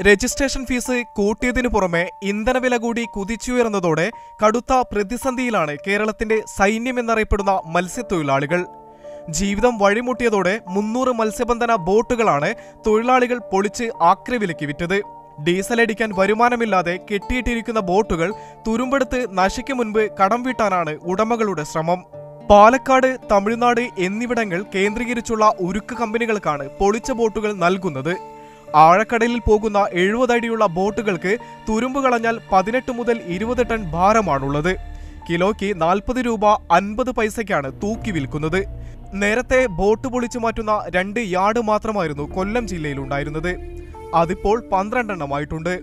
Registration fees കൂട്ടിയതിനു പുറമെ ഇന്ധനവില കൂടി കുതിച്ചുയർന്നതോടെ കടുത്ത പ്രതിസന്ധിയിലാണ് കേരളത്തിന്റെ സൈന്യം എന്നറിയപ്പെടുന്ന മത്സ്യത്തൊഴിലാളികൾ. ജീവിതം വഴിമുട്ടിയതോടെ 300 മത്സ്യബന്ധന ബോട്ടുകളാണ് തൊഴിലാളികൾ പൊളിച്ച് ആക്രിവിലയ്ക്ക് വിറ്റത്. ഡീസൽ അടിക്കാൻ വരുമാനമില്ലാതെ കെട്ടിയിട്ടിരിക്കുന്ന ബോട്ടുകൾ തുരുമ്പെടുത്ത് നശിക്കും മുൻപ് കടം വീട്ടാനാണ് ഉടമകളുടെ ശ്രമം. പാലക്കാട്, തമിഴ്നാട് എന്നിവിടങ്ങൾ കേന്ദ്രീകരിച്ചുള്ള ഉരുക്ക് കമ്പനികൾക്കാണ് പൊളിച്ച ബോട്ടുകൾ നൽകുന്നത്. ആഴക്കടലിൽ പോകുന്ന 70 അടിയുള്ള ബോട്ടുകൾക്ക് തുരുമ്പ് കളഞ്ഞാൽ 18 മുതൽ 20 ടൺ ഭാരമാണുള്ളത്. കിലോയ്ക്ക് 40 രൂപ 50 പൈസയ്ക്കാണ് തൂക്കി വിൽക്കുന്നത്. നേരത്തെ ബോട്ട് പൊളിച്ചു മാറ്റുന്ന 2 യാർഡ് മാത്രമായിരുന്നു കൊല്ലം ജില്ലയിലുണ്ടായിരുന്നത്. അതിപ്പോൾ 12 എണ്ണമായിട്ടുണ്ട്.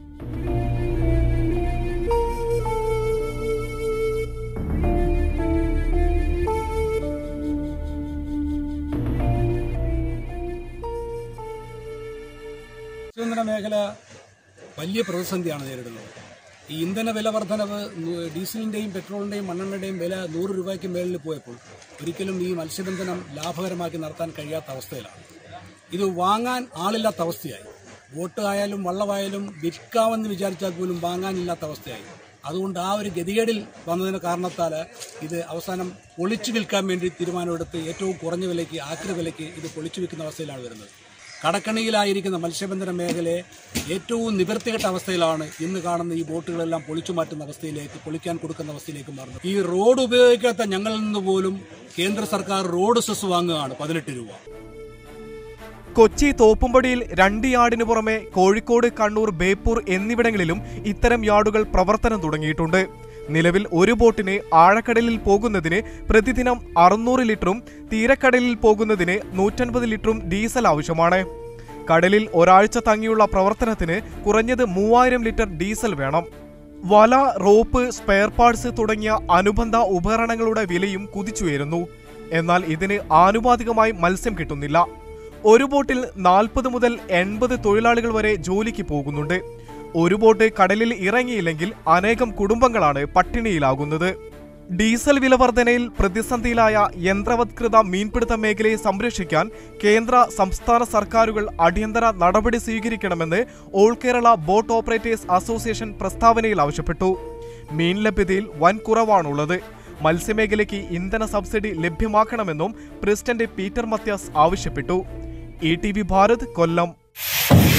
മത്സ്യബന്ധന മേഖല വലിയ പ്രതിസന്ധിയാണ് നേരിടുന്നത്. ഈ ഇന്ധന വില വർധനവ്, ഡീസലിന്റെയും പെട്രോളിന്റെയും മണ്ണെണ്ണയുടെയും വില 100 രൂപയ്ക്ക് മേളിൽ പോയപ്പോൾ ഒരിക്കലും ഈ മത്സ്യബന്ധനം ലാഭകരമാക്കി നടത്താൻ കഴിയാത്ത അവസ്ഥയിലാണ്. ഇത് വാങ്ങാൻ ആളില്ലാത്ത അവസ്ഥയായി. ബോട്ട് ആയാലും വള്ളമായാലും വിൽക്കാമെന്ന് വിചാരിച്ചാൽ പോലും വാങ്ങാനില്ലാത്ത അവസ്ഥയായി. അതുകൊണ്ട് ആ ഒരു ഗതികേടിൽ വന്നതിന് കാരണത്താൽ ഇത് അവസാനം പൊളിച്ചു വിൽക്കാൻ വേണ്ടി തീരുമാനമെടുത്ത് ഏറ്റവും കുറഞ്ഞ വിലയ്ക്ക്, ആക്രി വിലയ്ക്ക് ഇത് പൊളിച്ചു വിൽക്കുന്ന അവസ്ഥയിലാണ് വരുന്നത്. കടക്കണിയിലായിരിക്കുന്ന മത്സ്യബന്ധന മേഖലയെ ഏറ്റവും നിവർത്തികെട്ട അവസ്ഥയിലാണ് ഇന്ന് കാണുന്ന ഈ ബോട്ടുകളെല്ലാം പൊളിച്ചു മാറ്റുന്ന അവസ്ഥയിലേക്ക്, പൊളിക്കാൻ കൊടുക്കുന്ന അവസ്ഥയിലേക്ക് മാറുന്നത്. ഈ റോഡ് ഉപയോഗിക്കാത്ത ഞങ്ങളിൽ നിന്ന് പോലും കേന്ദ്ര സർക്കാർ റോഡ് സെസ് വാങ്ങുകയാണ് 18 രൂപ. കൊച്ചി തോപ്പുംപടിയിൽ 2 യാർഡിന് പുറമെ കോഴിക്കോട്, കണ്ണൂർ, ബേപ്പൂർ എന്നിവിടങ്ങളിലും ഇത്തരം യാർഡുകൾ പ്രവർത്തനം തുടങ്ങിയിട്ടുണ്ട്. നിലവിൽ ഒരു ബോട്ടിന് ആഴക്കടലിൽ പോകുന്നതിന് പ്രതിദിനം 600 ലിറ്ററും തീരക്കടലിൽ പോകുന്നതിന് 150 ലിറ്ററും ഡീസൽ ആവശ്യമാണ്. കടലിൽ ഒരാഴ്ച തങ്ങിയുള്ള പ്രവർത്തനത്തിന് കുറഞ്ഞത് 3000 ലിറ്റർ ഡീസൽ വേണം. വല, റോപ്പ്, സ്പെയർ പാർട്സ് തുടങ്ങിയ അനുബന്ധ ഉപകരണങ്ങളുടെ വിലയും കുതിച്ചുയരുന്നു. എന്നാൽ ഇതിന് ആനുപാതികമായി മത്സ്യം കിട്ടുന്നില്ല. ഒരു ബോട്ടിൽ 40 മുതൽ 80 തൊഴിലാളികൾ വരെ ജോലിക്ക് പോകുന്നുണ്ട്. ഒരു ബോട്ട് കടലിൽ ഇറങ്ങിയില്ലെങ്കിൽ അനേകം കുടുംബങ്ങളാണ് പട്ടിണിയിലാകുന്നത്. ഡീസൽ വില വർധനയിൽ പ്രതിസന്ധിയിലായ യന്ത്രവത്കൃത മീൻപിടുത്ത മേഖലയെ സംരക്ഷിക്കാൻ കേന്ദ്ര, സംസ്ഥാന സർക്കാരുകൾ അടിയന്തര നടപടി സ്വീകരിക്കണമെന്ന് all Kerala boat operators association പ്രസ്താവനയിൽ ആവശ്യപ്പെട്ടു. മീൻ ലഭ്യതയിൽ വൻ കുറവാണുള്ളത്. മത്സ്യമേഖലയ്ക്ക് ഇന്ധന സബ്സിഡി ലഭ്യമാക്കണമെന്നും പ്രസിഡന്റ് പീറ്റർ മത്യാസ് ആവശ്യപ്പെട്ടു. ETV ഭാരത്, കൊല്ലം.